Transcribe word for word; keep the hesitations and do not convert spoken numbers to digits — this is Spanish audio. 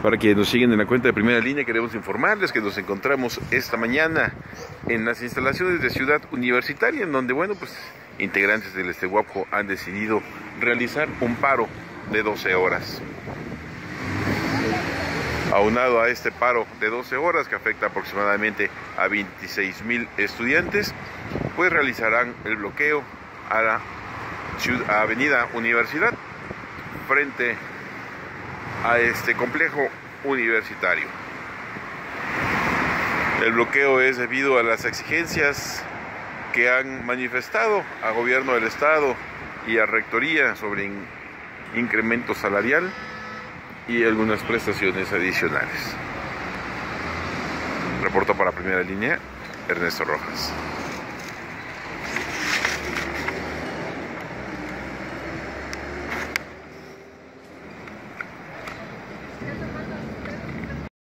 Para quienes nos siguen en la cuenta de Primera Línea, queremos informarles que nos encontramos esta mañana en las instalaciones de Ciudad Universitaria, en donde, bueno, pues integrantes del Estehuapco han decidido realizar un paro de doce horas. Aunado a este paro de doce horas, que afecta aproximadamente a veintiséis mil estudiantes, pues realizarán el bloqueo a la a Avenida Universidad, frente a este complejo universitario. El bloqueo es debido a las exigencias que han manifestado al gobierno del estado y a rectoría sobre in incremento salarial y algunas prestaciones adicionales. Reportó para Primera Línea Ernesto Rojas. Ya